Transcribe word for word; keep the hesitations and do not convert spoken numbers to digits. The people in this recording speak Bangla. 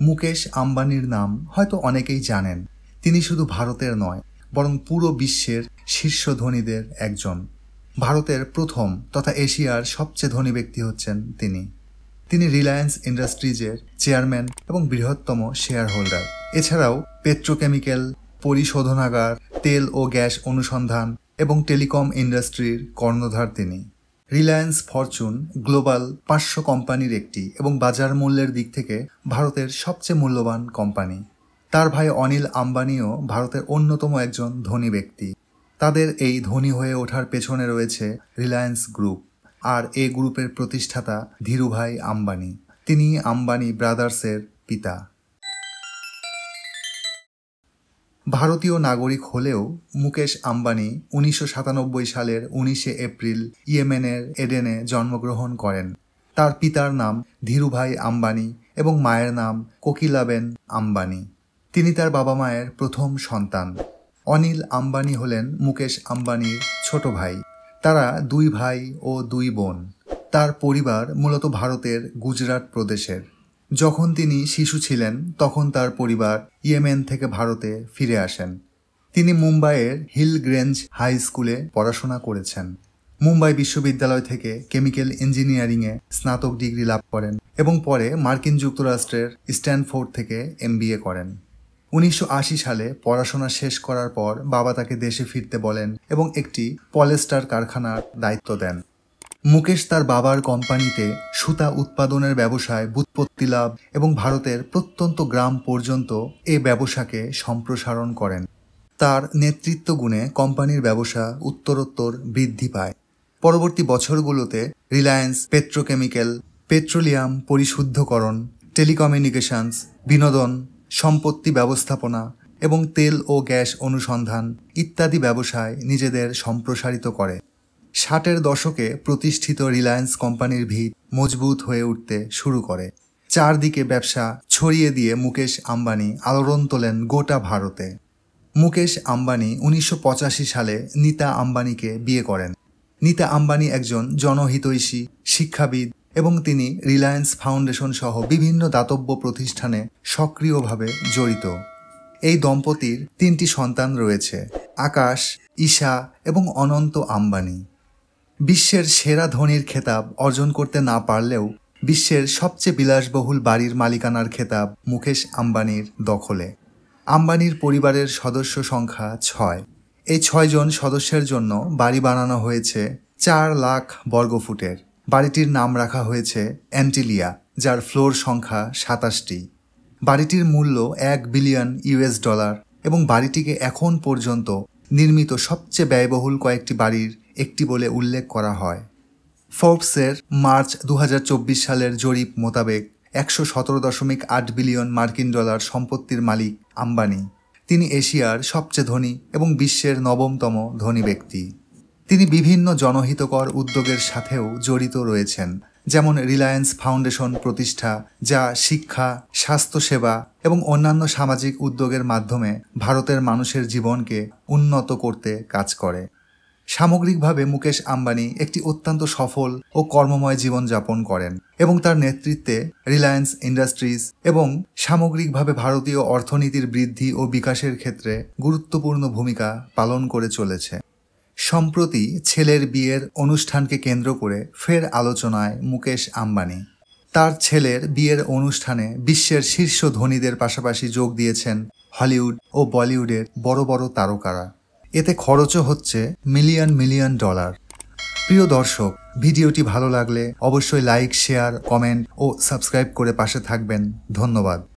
মুকেশ আম্বানির নাম হয়তো অনেকেই জানেন। তিনি শুধু ভারতের নয়, বরং পুরো বিশ্বের শীর্ষ ধনীদের একজন। ভারতের প্রথম তথা এশিয়ার সবচেয়ে ধনী ব্যক্তি হচ্ছেন তিনি। তিনি রিলায়েন্স ইন্ডাস্ট্রিজের চেয়ারম্যান এবং বৃহত্তম শেয়ার হোল্ডার। এছাড়াও পেট্রোকেমিক্যাল, পরিশোধনাগার, তেল ও গ্যাস অনুসন্ধান এবং টেলিকম ইন্ডাস্ট্রির কর্ণধার তিনি। রিলায়েন্স ফরচুন গ্লোবাল পাঁচশো কোম্পানির একটি এবং বাজার মূল্যের দিক থেকে ভারতের সবচেয়ে মূল্যবান কোম্পানি। তার ভাই অনিল আম্বানিও ভারতের অন্যতম একজন ধনী ব্যক্তি। তাদের এই ধনী হয়ে ওঠার পেছনে রয়েছে রিলায়েন্স গ্রুপ, আর এই গ্রুপের প্রতিষ্ঠাতা ধীরুভাই আম্বানি। তিনি আম্বানি ব্রাদার্সের পিতা। ভারতীয় নাগরিক হলেও মুকেশ আম্বানি উনিশশো সাতানব্বই সালের উনিশে এপ্রিল ইয়েমেনের এডেনে জন্মগ্রহণ করেন। তার পিতার নাম ধীরুভাই আম্বানি এবং মায়ের নাম কোকিলাবেন আম্বানি। তিনি তার বাবা মায়ের প্রথম সন্তান। অনিল আম্বানি হলেন মুকেশ আম্বানির ছোট ভাই। তারা দুই ভাই ও দুই বোন। তার পরিবার মূলত ভারতের গুজরাট প্রদেশের। যখন তিনি শিশু ছিলেন তখন তার পরিবার ইয়েমেন থেকে ভারতে ফিরে আসেন। তিনি মুম্বাইয়ের হিলগ্রেঞ্জ হাই স্কুলে পড়াশোনা করেছেন। মুম্বাই বিশ্ববিদ্যালয় থেকে কেমিক্যাল ইঞ্জিনিয়ারিংয়ে স্নাতক ডিগ্রি লাভ করেন এবং পরে মার্কিন যুক্তরাষ্ট্রের স্ট্যানফোর্ড থেকে এমবিএ করেন। উনিশশো আশি সালে পড়াশোনা শেষ করার পর বাবা তাকে দেশে ফিরতে বলেন এবং একটি পলিস্টার কারখানার দায়িত্ব দেন। মুকেশ তার বাবার কোম্পানিতে সুতা উৎপাদনের ব্যবসায় ব্যুৎপত্তি লাভ এবং ভারতের প্রত্যন্ত গ্রাম পর্যন্ত এ ব্যবসাকে সম্প্রসারণ করেন। তার নেতৃত্ব গুণে কোম্পানির ব্যবসা উত্তরোত্তর বৃদ্ধি পায়। পরবর্তী বছরগুলোতে রিলায়েন্স পেট্রোকেমিক্যাল, পেট্রোলিয়াম পরিশুদ্ধকরণ, টেলিকমিউনিকেশনস, বিনোদন, সম্পত্তি ব্যবস্থাপনা এবং তেল ও গ্যাস অনুসন্ধান ইত্যাদি ব্যবসায় নিজেদের সম্প্রসারিত করে। ষাটের দশকে প্রতিষ্ঠিত রিলায়েন্স কোম্পানির ভিত মজবুত হয়ে উঠতে শুরু করে। চারদিকে ব্যবসা ছড়িয়ে দিয়ে মুকেশ আম্বানি আলোড়ন তোলেন গোটা ভারতে। মুকেশ আম্বানি উনিশশো পঁচাশি সালে নীতা আম্বানিকে বিয়ে করেন। নীতা আম্বানি একজন জনহিতৈষী শিক্ষাবিদ এবং তিনি রিলায়েন্স ফাউন্ডেশন সহ বিভিন্ন দাতব্য প্রতিষ্ঠানে সক্রিয়ভাবে জড়িত। এই দম্পতির তিনটি সন্তান রয়েছে, আকাশ, ঈশা এবং অনন্ত আম্বানি। বিশ্বের সেরা ধনীর খেতাব অর্জন করতে না পারলেও বিশ্বের সবচেয়ে বিলাসবহুল বাড়ির মালিকানার খেতাব মুকেশ আম্বানির দখলে। আম্বানির পরিবারের সদস্য সংখ্যা ছয়। এই ছয়জন সদস্যের জন্য বাড়ি বানানো হয়েছে চার লাখ বর্গফুটের। বাড়িটির নাম রাখা হয়েছে অ্যান্টিলিয়া, যার ফ্লোর সংখ্যা সাতাশটি। বাড়িটির মূল্য এক বিলিয়ন ইউএস ডলার এবং বাড়িটিকে এখন পর্যন্ত নির্মিত সবচেয়ে ব্যয়বহুল কয়েকটি বাড়ির একটি বলে উল্লেখ করা হয়। ফোর্বসের মার্চ দু হাজার চব্বিশ সালের জরিপ মোতাবেক একশো সতেরো দশমিক আট বিলিয়ন মার্কিন ডলার সম্পত্তির মালিক আম্বানি। তিনি এশিয়ার সবচেয়ে ধনী এবং বিশ্বের নবমতম ধনী ব্যক্তি। তিনি বিভিন্ন জনহিতকর উদ্যোগের সাথেও জড়িত রয়েছেন, যেমন রিলায়েন্স ফাউন্ডেশন প্রতিষ্ঠা, যা শিক্ষা, স্বাস্থ্যসেবা এবং অন্যান্য সামাজিক উদ্যোগের মাধ্যমে ভারতের মানুষের জীবনকে উন্নত করতে কাজ করে। সামগ্রিকভাবে মুকেশ আম্বানি একটি অত্যন্ত সফল ও কর্মময় জীবনযাপন করেন এবং তার নেতৃত্বে রিলায়েন্স ইন্ডাস্ট্রিজ এবং সামগ্রিকভাবে ভারতীয় অর্থনীতির বৃদ্ধি ও বিকাশের ক্ষেত্রে গুরুত্বপূর্ণ ভূমিকা পালন করে চলেছে। সম্প্রতি ছেলের বিয়ের অনুষ্ঠানকে কেন্দ্র করে ফের আলোচনায় মুকেশ আম্বানি। তার ছেলের বিয়ের অনুষ্ঠানে বিশ্বের শীর্ষ ধনীদের পাশাপাশি যোগ দিয়েছেন হলিউড ও বলিউডের বড় বড় তারকারা। এতে খরচও হচ্ছে মিলিয়ন মিলিয়ন ডলার। প্রিয় দর্শক, ভিডিওটি ভালো লাগলে অবশ্যই লাইক, শেয়ার, কমেন্ট ও সাবস্ক্রাইব করে পাশে থাকবেন। ধন্যবাদ।